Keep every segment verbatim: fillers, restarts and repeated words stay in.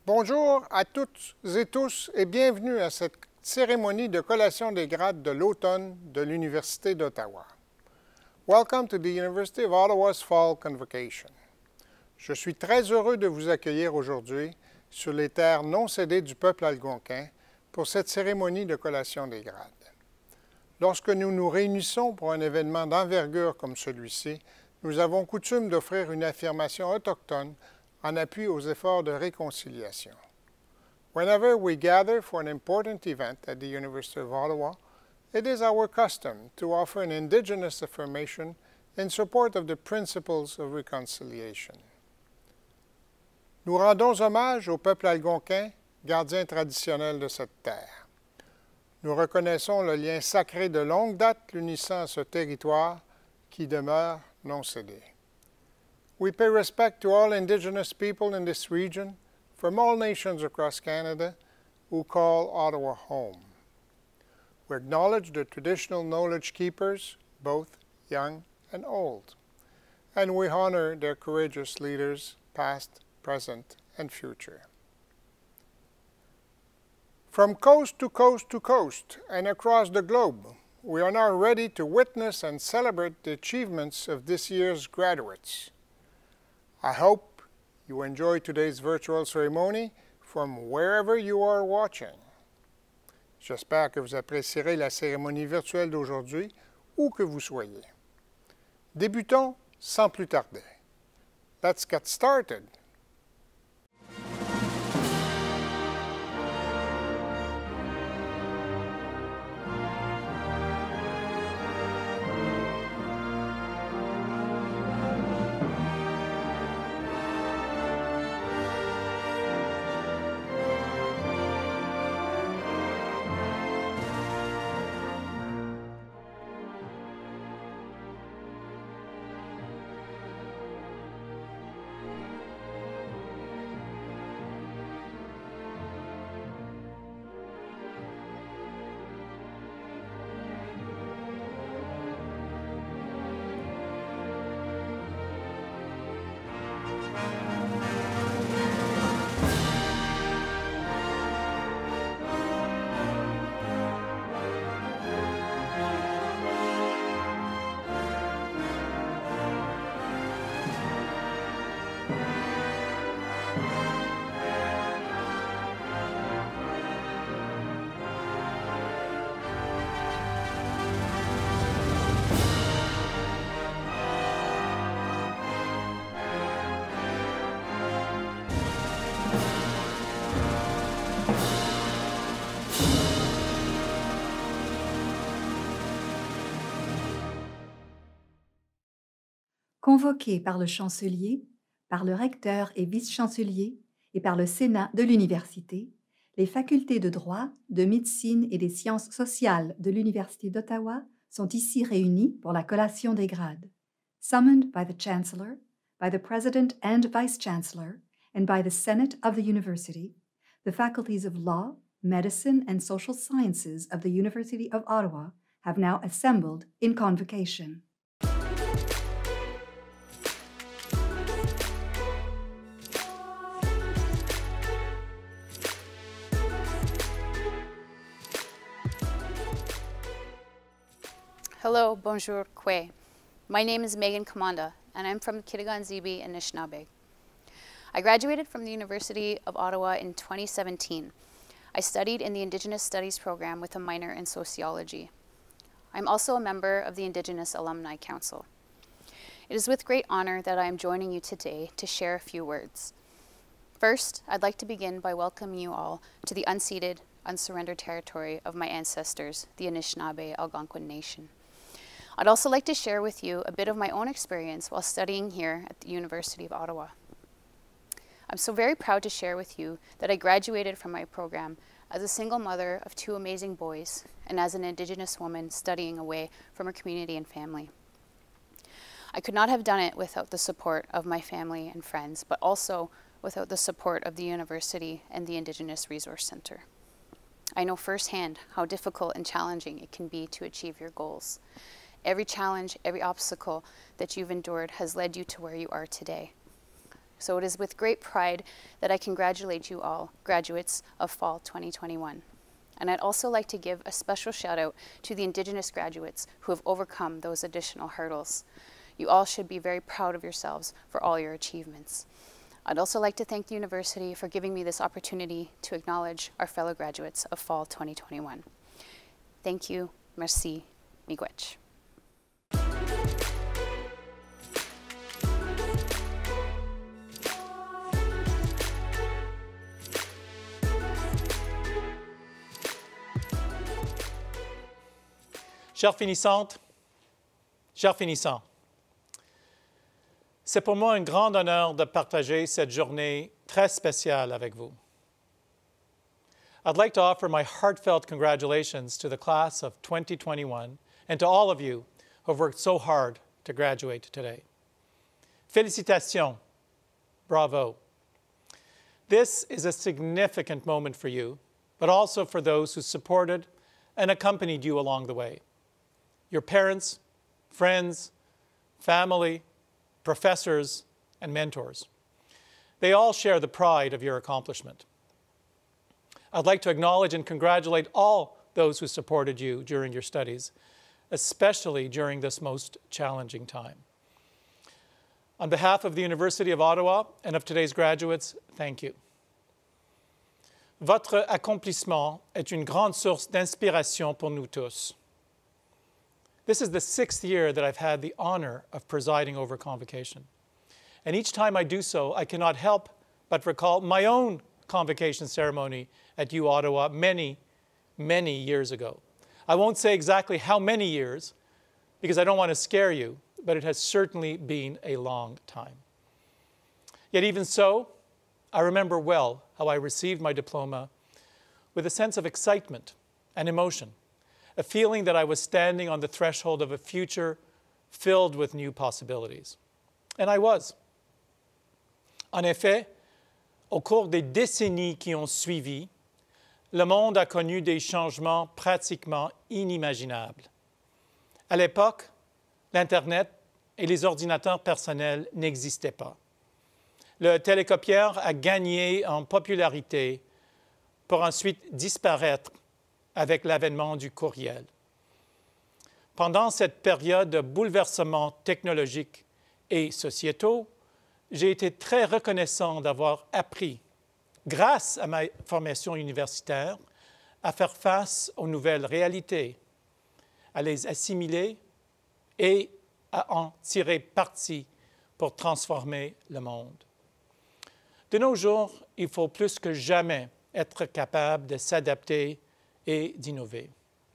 Bonjour à toutes et tous et bienvenue à cette cérémonie de collation des grades de l'automne de l'Université d'Ottawa. Welcome to the University of Ottawa's Fall Convocation. Je suis très heureux de vous accueillir aujourd'hui sur les terres non cédées du peuple algonquin pour cette cérémonie de collation des grades. Lorsque nous nous réunissons pour un événement d'envergure comme celui-ci, nous avons coutume d'offrir une affirmation autochtone en appui aux efforts de réconciliation. Whenever we gather for an important event at the University of Ottawa, it is our custom to offer an Indigenous affirmation in support of the principles of reconciliation. Nous rendons hommage au peuple algonquin, gardien traditionnel de cette terre. Nous reconnaissons le lien sacré de longue date l'unissant à ce territoire qui demeure non cédé. We pay respect to all Indigenous people in this region from all nations across Canada who call Ottawa home. We acknowledge the traditional knowledge keepers, both young and old, and we honor their courageous leaders, past, present, and future. From coast to coast to coast and across the globe, we are now ready to witness and celebrate the achievements of this year's graduates. I hope you enjoy today's virtual ceremony from wherever you are watching. J'espère que vous apprécierez la cérémonie virtuelle d'aujourd'hui, où que vous soyez. Débutons sans plus tarder. Let's get started. Convoqués par le chancelier, par le recteur et vice-chancelier et par le Sénat de l'Université, les facultés de droit, de médecine et des sciences sociales de l'Université d'Ottawa sont ici réunies pour la collation des grades. Summoned by the Chancellor, by the President and Vice-Chancellor, and by the Senate of the University, the faculties of Law, Medicine, and Social Sciences of the University of Ottawa have now assembled in convocation. Hello, bonjour, kwe. My name is Megan Kamanda, and I'm from Kitigan-Zibi and Anishinaabe. I graduated from the University of Ottawa in twenty seventeen. I studied in the Indigenous Studies program with a minor in sociology. I'm also a member of the Indigenous Alumni Council. It is with great honor that I am joining you today to share a few words. First, I'd like to begin by welcoming you all to the unceded, unsurrendered territory of my ancestors, the Anishinaabe Algonquin Nation. I'd also like to share with you a bit of my own experience while studying here at the University of Ottawa. I'm so very proud to share with you that I graduated from my program as a single mother of two amazing boys and as an Indigenous woman studying away from her community and family. I could not have done it without the support of my family and friends, but also without the support of the university and the Indigenous Resource Center. I know firsthand how difficult and challenging it can be to achieve your goals. Every challenge, every obstacle that you've endured has led you to where you are today. So it is with great pride that I congratulate you all, graduates of Fall twenty twenty-one. And I'd also like to give a special shout out to the Indigenous graduates who have overcome those additional hurdles. You all should be very proud of yourselves for all your achievements. I'd also like to thank the university for giving me this opportunity to acknowledge our fellow graduates of Fall twenty twenty-one. Thank you. Merci. Miigwech. Chères finissantes, chers finissants, c'est pour moi un grand honneur de partager cette journée très spéciale avec vous. I'd like to offer my heartfelt congratulations to the class of twenty twenty-one and to all of you who have worked so hard to graduate today. Félicitations, bravo. This is a significant moment for you, but also for those who supported and accompanied you along the way. Your parents, friends, family, professors, and mentors. They all share the pride of your accomplishment. I'd like to acknowledge and congratulate all those who supported you during your studies, especially during this most challenging time. On behalf of the University of Ottawa and of today's graduates, thank you. Votre accomplissement est une grande source d'inspiration pour nous tous. This is the sixth year that I've had the honor of presiding over Convocation. And each time I do so, I cannot help but recall my own Convocation ceremony at U Ottawa many, many years ago. I won't say exactly how many years, because I don't want to scare you, but it has certainly been a long time. Yet even so, I remember well how I received my diploma with a sense of excitement and emotion, a feeling that I was standing on the threshold of a future filled with new possibilities. And I was. En effet, au cours des décennies qui ont suivi, le monde a connu des changements pratiquement inimaginables. À l'époque, l'Internet et les ordinateurs personnels n'existaient pas. Le télécopieur a gagné en popularité pour ensuite disparaître avec l'avènement du courriel. Pendant cette période de bouleversements technologiques et sociétaux, j'ai été très reconnaissant d'avoir appris, grâce à ma formation universitaire, à faire face aux nouvelles réalités, à les assimiler et à en tirer parti pour transformer le monde. De nos jours, il faut plus que jamais être capable de s'adapter et d'innover.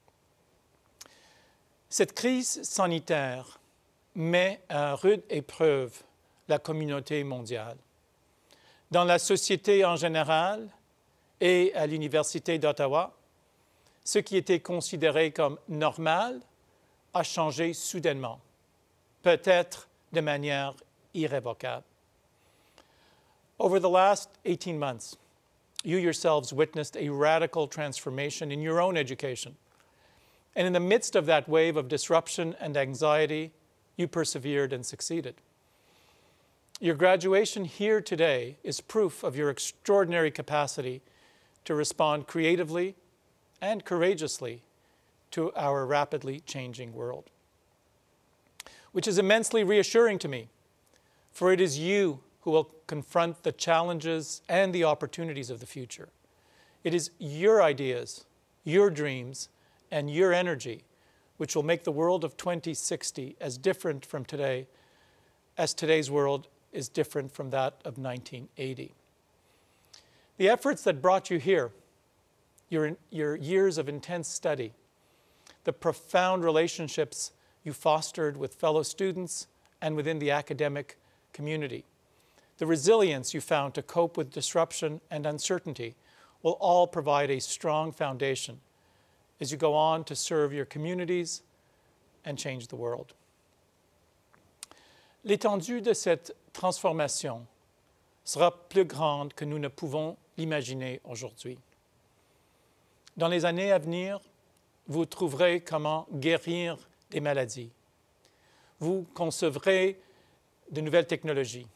Cette crise sanitaire met à rude épreuve la communauté mondiale. Dans la société en général et à l'Université d'Ottawa, ce qui était considéré comme normal a changé soudainement, peut-être de manière irrévocable. Over the last eighteen months, you yourselves witnessed a radical transformation in your own education. And in the midst of that wave of disruption and anxiety, you persevered and succeeded. Your graduation here today is proof of your extraordinary capacity to respond creatively and courageously to our rapidly changing world, which is immensely reassuring to me, for it is you who will confront the challenges and the opportunities of the future. It is your ideas, your dreams, and your energy which will make the world of twenty sixty as different from today as today's world is different from that of nineteen eighty. The efforts that brought you here, your, your years of intense study, the profound relationships you fostered with fellow students and within the academic community, the resilience you found to cope with disruption and uncertainty will all provide a strong foundation as you go on to serve your communities and change the world. L'étendue de cette transformation sera plus grande que nous ne pouvons l'imaginer aujourd'hui. Dans les années à venir, vous trouverez comment guérir des maladies. Vous concevrez de nouvelles technologies.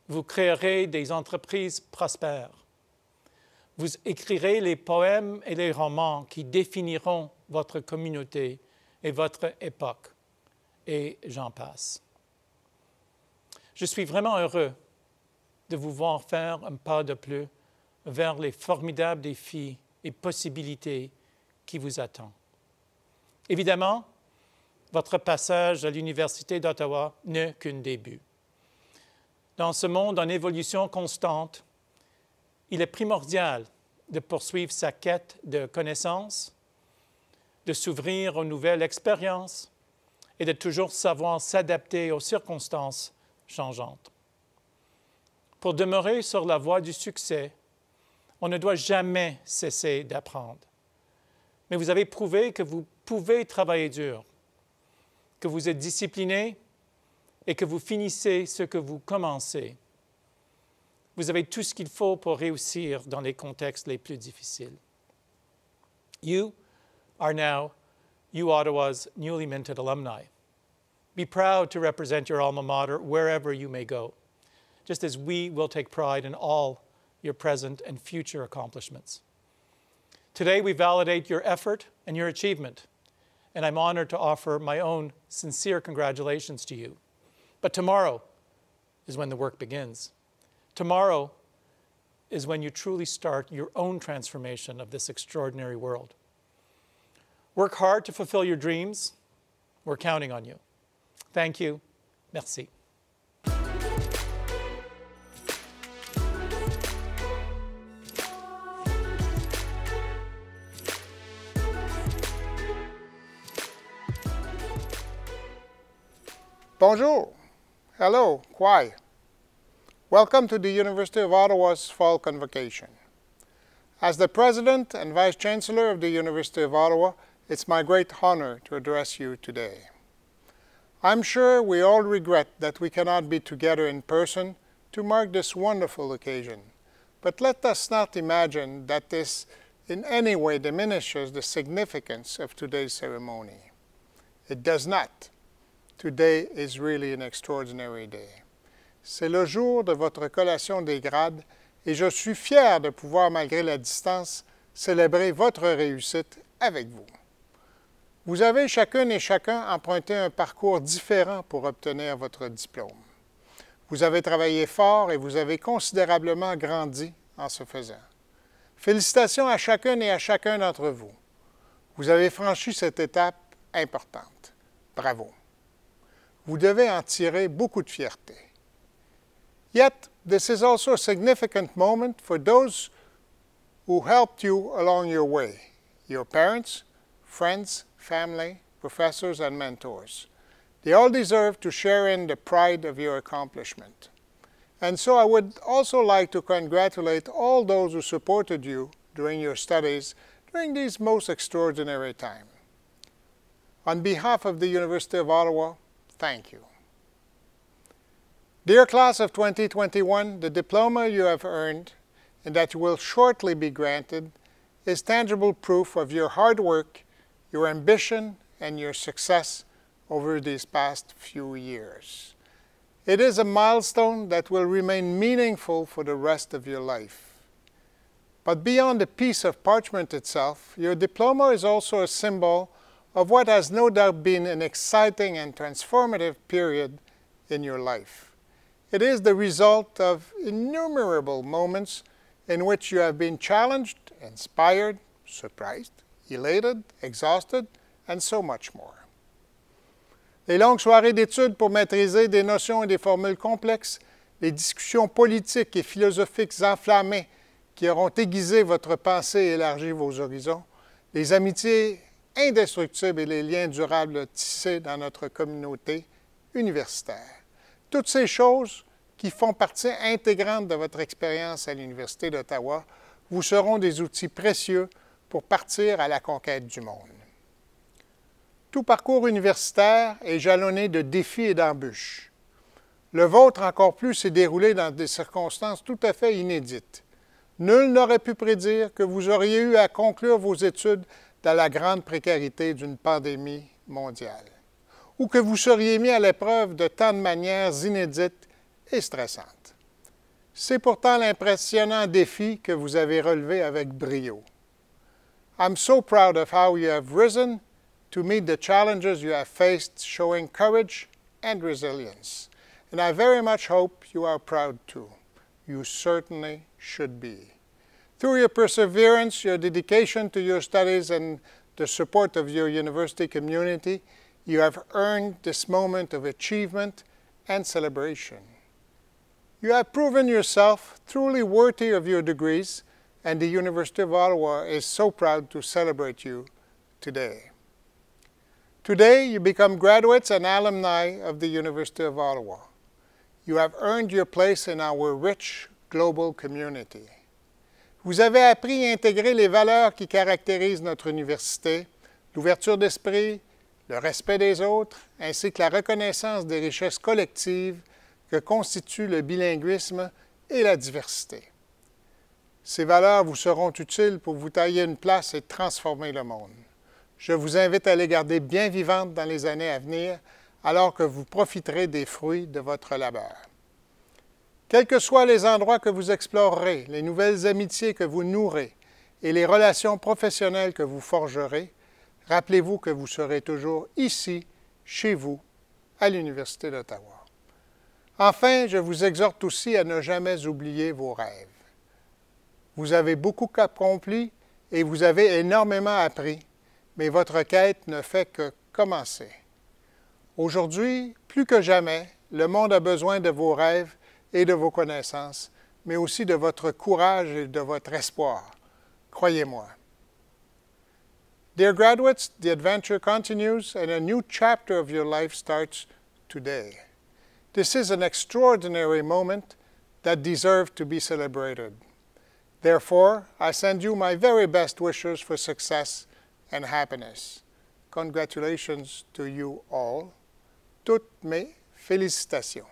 Vous créerez des entreprises prospères. Vous écrirez les poèmes et les romans qui définiront votre communauté et votre époque. Et j'en passe. Je suis vraiment heureux de vous voir faire un pas de plus vers les formidables défis et possibilités qui vous attendent. Évidemment, votre passage à l'Université d'Ottawa n'est qu'un début. Dans ce monde en évolution constante, il est primordial de poursuivre sa quête de connaissances, de s'ouvrir aux nouvelles expériences et de toujours savoir s'adapter aux circonstances changeantes. Pour demeurer sur la voie du succès, on ne doit jamais cesser d'apprendre. Mais vous avez prouvé que vous pouvez travailler dur, que vous êtes discipliné et que vous finissez ce que vous commencez. Vous avez tout ce qu'il faut pour réussir dans les contextes les plus difficiles. You are now U Ottawa's newly minted alumni. Be proud to represent your alma mater wherever you may go, just as we will take pride in all your present and future accomplishments. Today, we validate your effort and your achievement, and I'm honored to offer my own sincere congratulations to you. But tomorrow is when the work begins. Tomorrow is when you truly start your own transformation of this extraordinary world. Work hard to fulfill your dreams. We're counting on you. Thank you. Merci. Bonjour. Hello. Kwai. Welcome to the University of Ottawa's Fall Convocation. As the President and Vice Chancellor of the University of Ottawa, it's my great honor to address you today. I'm sure we all regret that we cannot be together in person to mark this wonderful occasion, but let us not imagine that this in any way diminishes the significance of today's ceremony. It does not. Today is really an extraordinary day. C'est le jour de votre collation des grades et je suis fier de pouvoir, malgré la distance, célébrer votre réussite avec vous. Vous avez chacune et chacun emprunté un parcours différent pour obtenir votre diplôme. Vous avez travaillé fort et vous avez considérablement grandi en ce faisant. Félicitations à chacune et à chacun d'entre vous. Vous avez franchi cette étape importante. Bravo. Vous devez en tirer beaucoup de fierté. Yet, this is also a significant moment for those who helped you along your way, your parents, friends, family, professors, and mentors. They all deserve to share in the pride of your accomplishment. And so I would also like to congratulate all those who supported you during your studies during these most extraordinary times. On behalf of the University of Ottawa, thank you. Dear Class of twenty twenty-one, the diploma you have earned and that you will shortly be granted is tangible proof of your hard work, your ambition, and your success over these past few years. It is a milestone that will remain meaningful for the rest of your life. But beyond the piece of parchment itself, your diploma is also a symbol of what has no doubt been an exciting and transformative period in your life. It is the result of innumerable moments in which you have been challenged, inspired, surprised, elated, exhausted, and so much more. Les longues soirées d'études pour maîtriser des notions et des formules complexes, les discussions politiques et philosophiques enflammées qui auront aiguisé votre pensée et élargi vos horizons, les amitiés indestructibles et les liens durables tissés dans notre communauté universitaire. Toutes ces choses qui font partie intégrante de votre expérience à l'Université d'Ottawa vous seront des outils précieux pour partir à la conquête du monde. Tout parcours universitaire est jalonné de défis et d'embûches. Le vôtre encore plus s'est déroulé dans des circonstances tout à fait inédites. Nul n'aurait pu prédire que vous auriez eu à conclure vos études dans la grande précarité d'une pandémie mondiale, ou que vous seriez mis à l'épreuve de tant de manières inédites et stressantes. C'est pourtant l'impressionnant défi que vous avez relevé avec brio. I'm so proud of how you have risen to meet the challenges you have faced, showing courage and resilience. And I very much hope you are proud too. You certainly should be. Through your perseverance, your dedication to your studies, and the support of your university community, you have earned this moment of achievement and celebration. You have proven yourself truly worthy of your degrees, and the University of Ottawa is so proud to celebrate you today. Today, you become graduates and alumni of the University of Ottawa. You have earned your place in our rich global community. Vous avez appris à intégrer les valeurs qui caractérisent notre université, l'ouverture d'esprit, le respect des autres, ainsi que la reconnaissance des richesses collectives que constituent le bilinguisme et la diversité. Ces valeurs vous seront utiles pour vous tailler une place et transformer le monde. Je vous invite à les garder bien vivantes dans les années à venir, alors que vous profiterez des fruits de votre labeur. Quels que soient les endroits que vous explorerez, les nouvelles amitiés que vous nourrez et les relations professionnelles que vous forgerez, rappelez-vous que vous serez toujours ici, chez vous, à l'Université d'Ottawa. Enfin, je vous exhorte aussi à ne jamais oublier vos rêves. Vous avez beaucoup accompli et vous avez énormément appris, mais votre quête ne fait que commencer. Aujourd'hui, plus que jamais, le monde a besoin de vos rêves et de vos connaissances, mais aussi de votre courage et de votre espoir. Croyez-moi. Dear graduates, the adventure continues and a new chapter of your life starts today. This is an extraordinary moment that deserves to be celebrated. Therefore, I send you my very best wishes for success and happiness. Congratulations to you all. Toutes mes félicitations.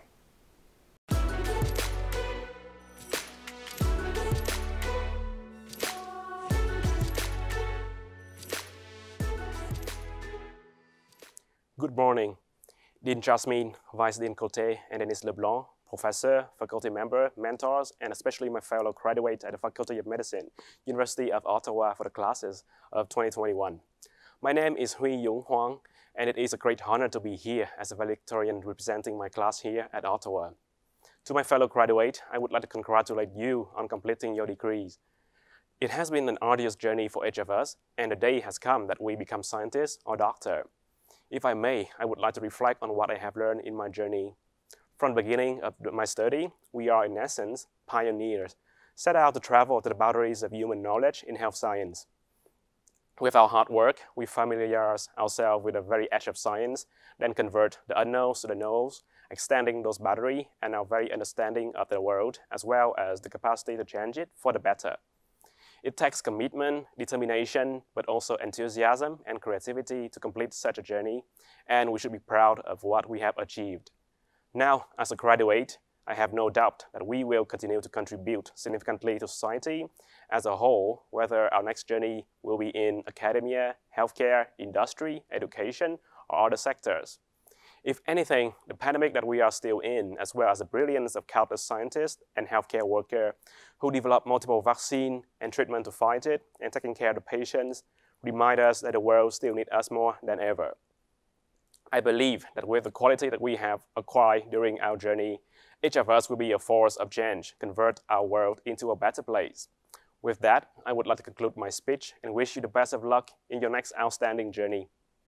Good morning, Dean Jasmine, Vice Dean Cote, and Denise Leblanc, Professor, faculty member, mentors, and especially my fellow graduate at the Faculty of Medicine, University of Ottawa for the classes of twenty twenty-one. My name is Huy Yung Huang, and it is a great honor to be here as a valedictorian representing my class here at Ottawa. To my fellow graduate, I would like to congratulate you on completing your degrees. It has been an arduous journey for each of us, and the day has come that we become scientists or doctor. If I may, I would like to reflect on what I have learned in my journey. From the beginning of my study, we are in essence pioneers, set out to travel to the boundaries of human knowledge in health science. With our hard work, we familiarize ourselves with the very edge of science, then convert the unknowns to the knowns, extending those boundaries and our very understanding of the world, as well as the capacity to change it for the better. It takes commitment, determination, but also enthusiasm and creativity to complete such a journey, and we should be proud of what we have achieved. Now, as a graduate, I have no doubt that we will continue to contribute significantly to society as a whole, whether our next journey will be in academia, healthcare, industry, education, or other sectors. If anything, the pandemic that we are still in, as well as the brilliance of countless scientists and healthcare workers who develop multiple vaccines and treatment to fight it and taking care of the patients, remind us that the world still needs us more than ever. I believe that with the quality that we have acquired during our journey, each of us will be a force of change, convert our world into a better place. With that, I would like to conclude my speech and wish you the best of luck in your next outstanding journey.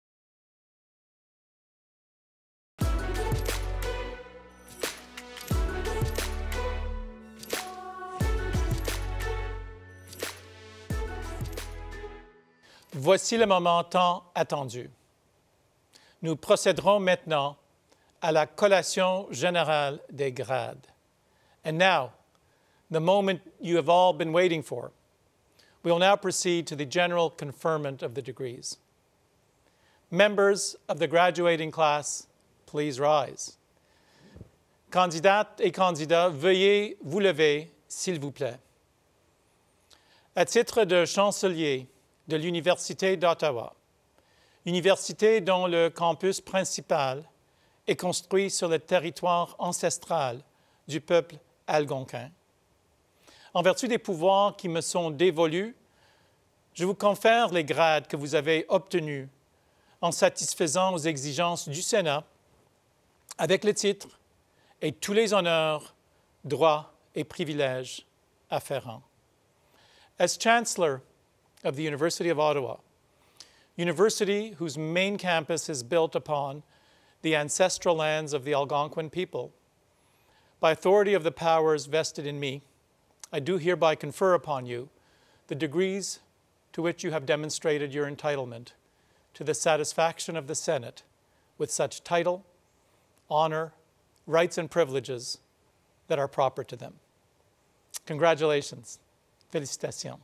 Voici le moment tant attendu. Nous procéderons maintenant à la collation générale des grades. And now, the moment you have all been waiting for. We will now proceed to the general conferment of the degrees. Members of the graduating class, please rise. Candidates et candidats, veuillez vous lever, s'il vous plaît. À titre de chancelier de l'Université d'Ottawa, université dont le campus principal est construit sur le territoire ancestral du peuple algonquin, En vertu des pouvoirs qui me sont dévolus, je vous confère les grades que vous avez obtenus en satisfaisant aux exigences du Sénat avec le titre et tous les honneurs, droits et privilèges afférents. As Chancellor of the University of Ottawa, university whose main campus is built upon the ancestral lands of the Algonquin people, by authority of the powers vested in me, I do hereby confer upon you the degrees to which you have demonstrated your entitlement to the satisfaction of the Senate with such title, honor, rights, and privileges that are proper to them. Congratulations. Félicitations.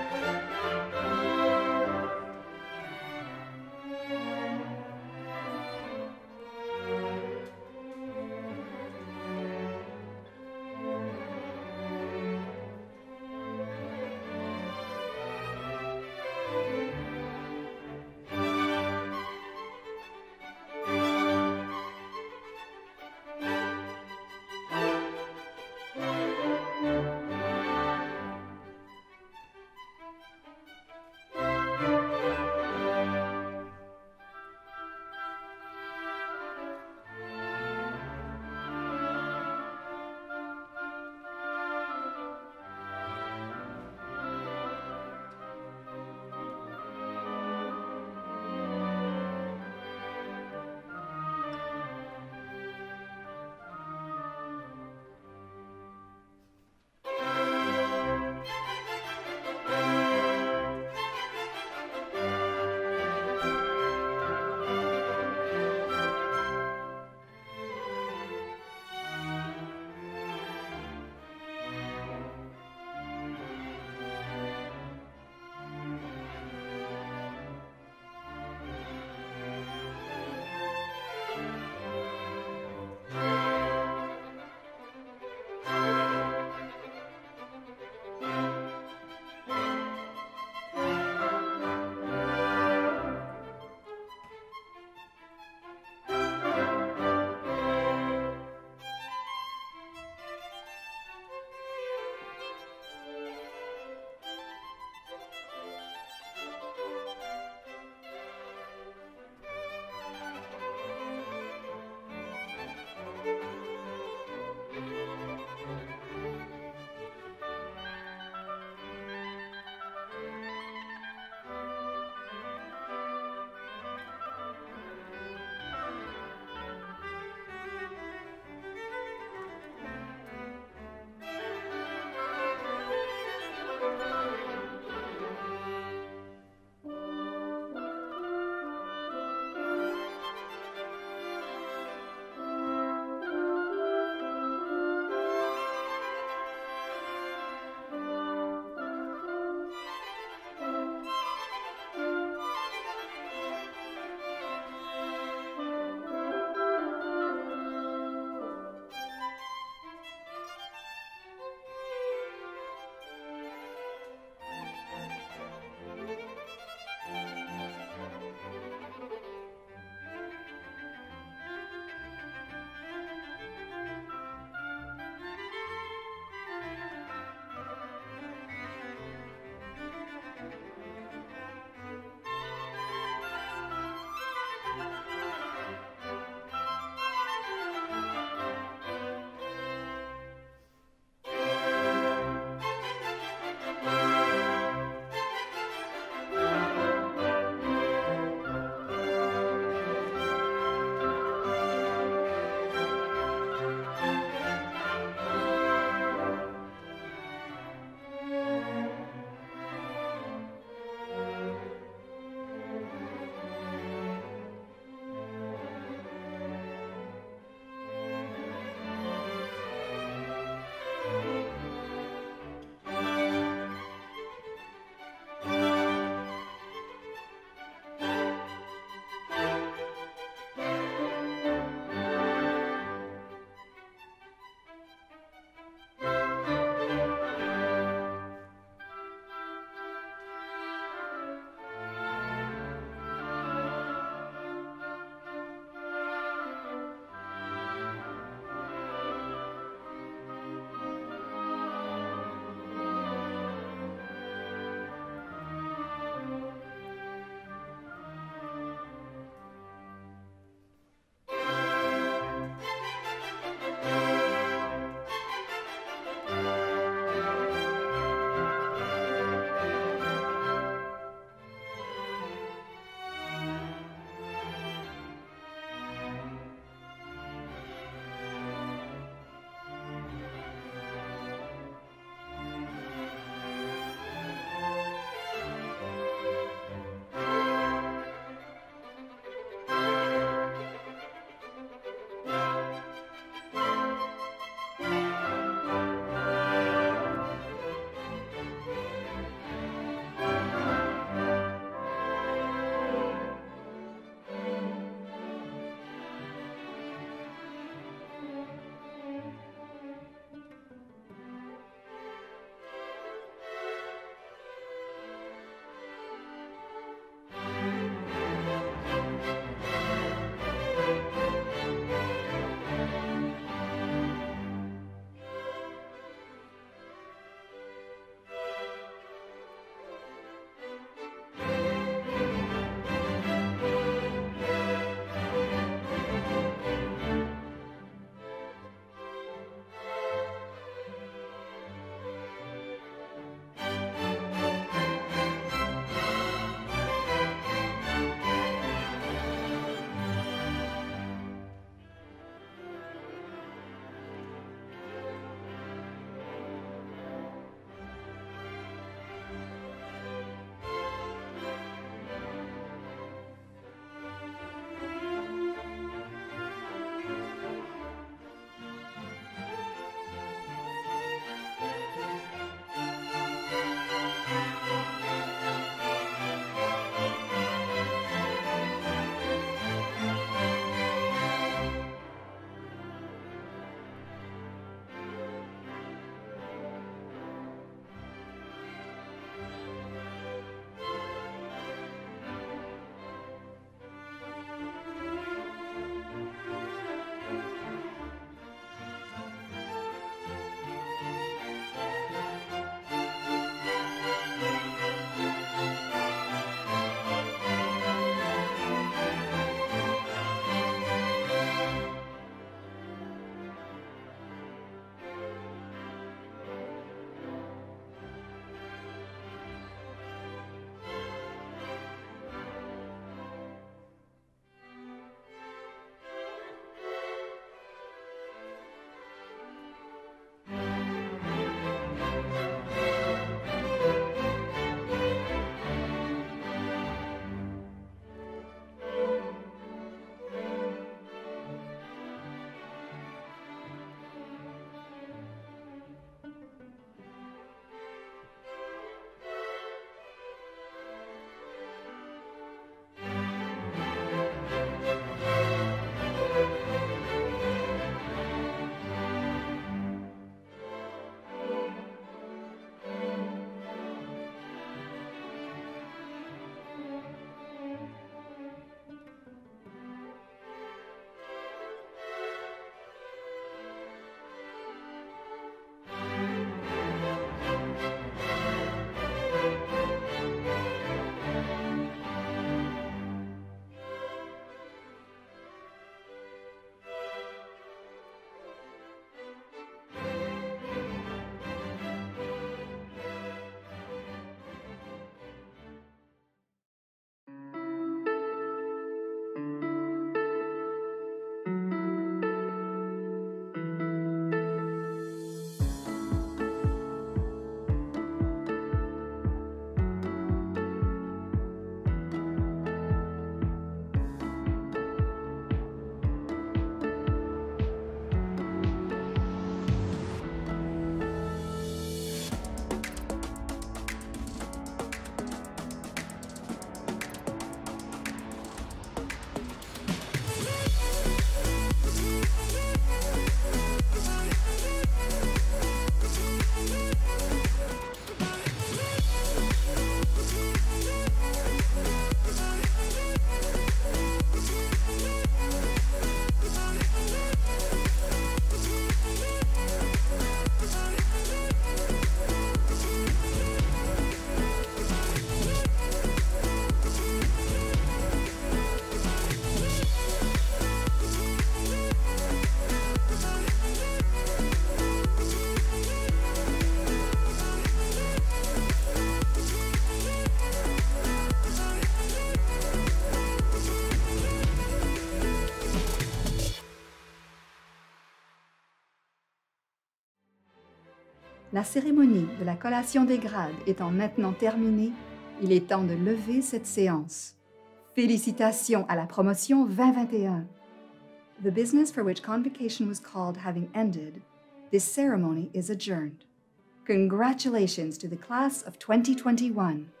La cérémonie de la collation des grades étant maintenant terminée, il est temps de lever cette séance. Félicitations à la promotion vingt vingt et un. The business for which convocation was called having ended, this ceremony is adjourned. Congratulations to the class of twenty twenty-one.